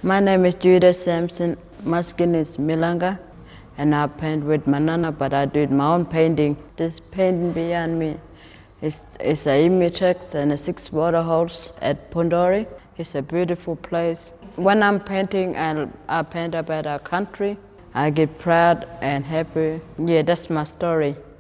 My name is Judith Samson. My skin is Milanga, and I paint with Manana, but I do my own painting. This painting behind me is a Imitex and a 6 water holes at Pundori. It's a beautiful place. When I'm painting, I paint about our country. I get proud and happy. Yeah, that's my story.